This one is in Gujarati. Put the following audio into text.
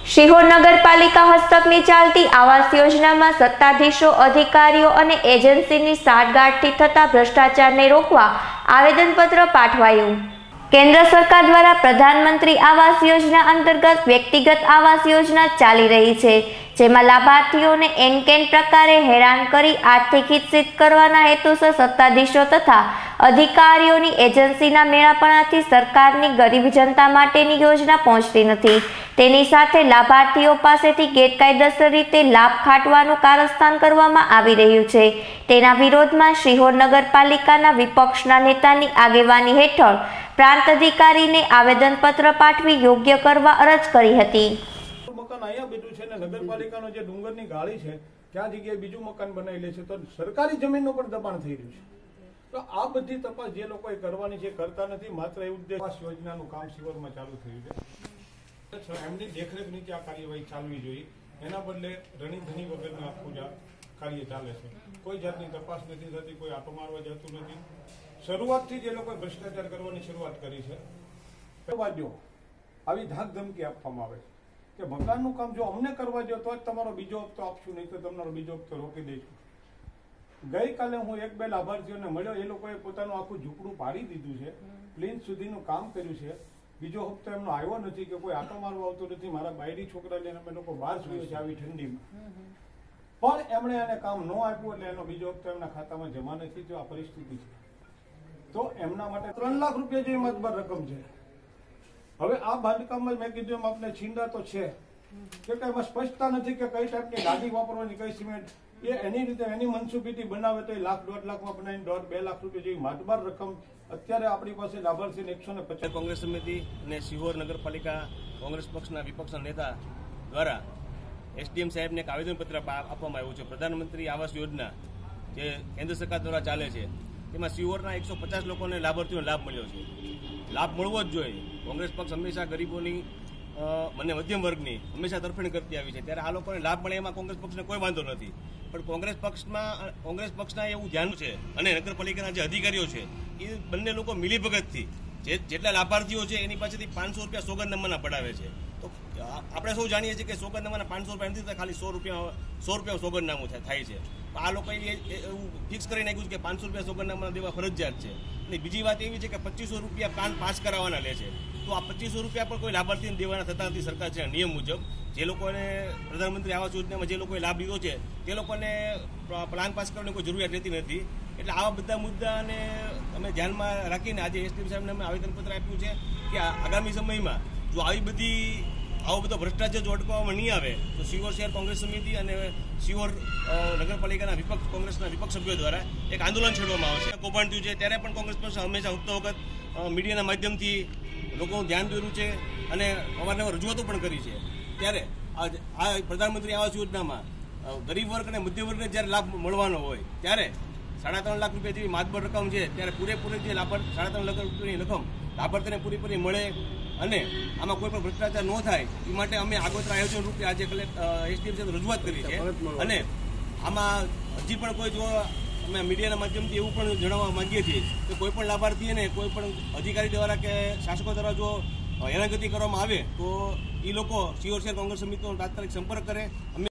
શિહોર નગરપાલિકા હસ્તકની ચાલતી આવાસ યોજનામાં સત્તાધીશો, અધિકારીઓ અને એજન્સીની સાંઠગાંઠથી થતા ભ્રષ્ટાચારને રોકવા આવેદનપત્ર પાઠવાયું। કેન્દ્ર સરકાર દ્વારા પ્રધાનમંત્રી આવાસ યોજના અંતર્ગત વ્યક્તિગત આવાસ યોજના ચાલી રહી છે, જેમાં લાભાર્થીઓને એનકેન પ્રકારે હેરાન કરી આર્થિક હિત સિદ્ધ કરવાના હેતુસર સત્તાધીશો તથા અધિકારીઓની એજન્સીના મેળાપણાથી સરકારની ગરીબ જનતા માટેની યોજના પહોંચતી નથી। તેની સાથે લાભાર્થીઓ પાસેથી ગેરકાયદેસર રીતે લાભ ખાટવાનું કારસ્તાન કરવામાં આવી રહ્યું છે। તેના વિરોધમાં શિહોર નગરપાલિકાના વિપક્ષના નેતાની આગેવાની હેઠળ પ્રાંત અધિકારીને આવેદનપત્ર પાઠવી યોગ્ય કરવા અરજ કરી હતી। મકાન અહીંયા બેઠું છે ને નગરપાલિકાનો જે ડુંગરની ગાળી છે ત્યાં જગ્યાએ બીજું મકાન બનાવી લે છે, તો સરકારી જમીનનું પણ દબાણ થઈ રહ્યું છે। તો આ બધી તપાસ જે લોકોએ કરવાની છે કરતા નથી। માત્ર એવું આવાસ યોજનાનું કામ શિહોરમાં ચાલુ થયું છે, એમની દેખરેખ નીચે આ કાર્યવાહી ચાલવી જોઈએ। એના બદલે રણીધણી વગરના આખું કાર્ય ચાલે છે। કોઈ જાતની તપાસ નથી થતી, કોઈ આટો મારવા જતું નથી। શરૂઆતથી જ એ લોકોએ ભ્રષ્ટાચાર કરવાની શરૂઆત કરી છે। આવી ધાક ધમકી આપવામાં આવે છે કે મકાનનું કામ જો અમને કરવા દો તો જ તમારો બીજો હપ્તો આપશું, નહીં તો તમારો બીજો હપ્તો રોકી દઈશું। ગઈકાલે હું એક બે લાભાર્થીઓને મળ્યો, એ લોકોએ પોતાનું આખું ઝૂંપડું પાડી દીધું છે, પ્લીન્થ સુધીનું કામ કર્યું છે, બીજો હપ્તો એમનો આવ્યો નથી કે કોઈ આટો મારવા આવતો નથી। મારા બાયડી છોકરા લઈને અમે લોકો બહાર સુઈએ છીએ આવી ઠંડીમાં, પણ એમણે એને કામ ન આપ્યું એટલે એનો બીજો હપ્તો એમના ખાતામાં જમા નથી થયો। આ પરિસ્થિતિ છે, તો એમના માટે 3 લાખ રૂપિયા જેવી મતબર રકમ છે। હવે આ બાંધકામમાં મેં કીધું એમ આપણે છીંડા તો છે કે એમાં સ્પષ્ટતા નથી કે કઈ ટાઈપની ગાડી વાપરવાની, કઈ સિમેન્ટ, એ એની રીતે એની મનસુબીથી બનાવે તો 1 લાખ 1.5 લાખમાં બનાવીને 1.5-2 લાખ રૂપિયા જેવી માતબાર રકમ અત્યારે આપણી પાસે લાભાર્થીને 150 કોંગ્રેસ સમિતિ અને શિહોર નગરપાલિકા કોંગ્રેસ પક્ષના વિપક્ષના નેતા દ્વારા એસડીએમ સાહેબને એક આવેદનપત્ર આપવામાં આવ્યું છે। પ્રધાનમંત્રી આવાસ યોજના જે કેન્દ્ર સરકાર દ્વારા ચાલે છે, તેમાં શિહોરના 150 લોકોને લાભાર્થીઓને લાભ મળ્યો છે। લાભ મળવો જ જોઈએ। કોંગ્રેસ પક્ષ હંમેશા ગરીબોની અને મધ્યમ વર્ગની હંમેશા તરફેણ કરતી આવી છે, ત્યારે આ લોકોને લાભ મળે એમાં કોંગ્રેસ પક્ષને કોઈ વાંધો નથી। પણ કોંગ્રેસ પક્ષના એવું ધ્યાન છે અને નગરપાલિકાના જે અધિકારીઓ છે એ બંને લોકો મિલીભગતથી જેટલા લાભાર્થીઓ છે એની પાસેથી 500 રૂપિયા સોગંદનામાના પડાવે છે। તો આપણે સૌ જાણીએ છીએ કે સોગંદનામાના 500 રૂપિયા નથી, ખાલી 100 રૂપિયા સોગંદનામું થાય છે। આ લોકોએ એવું ફિક્સ કરી નાખ્યું છે કે 500 રૂપિયા સોગંદનામાના દેવા ફરજિયાત છે। અને બીજી વાત એવી છે કે 2500 રૂપિયા પ્લાન પાસ કરાવવાના લે છે। તો આ 2500 રૂપિયા પણ કોઈ લાભાર્થીને દેવાના થતા નથી સરકાર છે નિયમ મુજબ। જે લોકોને પ્રધાનમંત્રી આવાસ યોજનામાં જે લોકોએ લાભ લીધો છે તે લોકોને પ્લાન પાસ કરવાની કોઈ જરૂરિયાત રહેતી નથી। એટલે આવા બધા મુદ્દાને અમે ધ્યાનમાં રાખીને આજે એસડીએમ સાહેબને અમે આવેદનપત્ર આપ્યું છે કે આગામી સમયમાં જો આવો બધો ભ્રષ્ટાચાર જો અટકાવવામાં નહીં આવે તો શિહોર શહેર કોંગ્રેસ સમિતિ અને શિહોર નગરપાલિકાના કોંગ્રેસના વિપક્ષ સભ્યો દ્વારા એક આંદોલન છેડવામાં આવશે। કૌભાંડ થયું છે ત્યારે પણ કોંગ્રેસ પક્ષ હંમેશા વખત મીડિયાના માધ્યમથી લોકોનું ધ્યાન દોર્યું છે અને અવારનવાર રજૂઆતો પણ કરી છે। ત્યારે આ પ્રધાનમંત્રી આવાસ યોજનામાં ગરીબ વર્ગ અને મધ્ય વર્ગને જ્યારે લાભ મળવાનો હોય ત્યારે 3.5 લાખ રૂપિયા જેવી માતબર રકમ છે, ત્યારે પૂરેપૂરી જે 3.5 લાખ રૂપિયાની રકમ લાભાર્થીને પૂરેપૂરી મળે અને આમાં કોઈ પણ ભ્રષ્ટાચાર ન થાય એ માટે અમે આગોતરા આયોજન રૂપે આજે એસડીએમ સાથે રજૂઆત કરી છે। અને આમાં હજી પણ કોઈ જો અમે મીડિયાના માધ્યમથી એવું પણ જણાવવા માંગીએ છીએ કે કોઈ પણ લાભાર્થીને કોઈ પણ અધિકારી દ્વારા કે શાસકો દ્વારા જો હેરાનગતિ કરવામાં આવે તો એ લોકો શિહોર શહેર કોંગ્રેસ સમિતિનો તાત્કાલિક સંપર્ક કરે।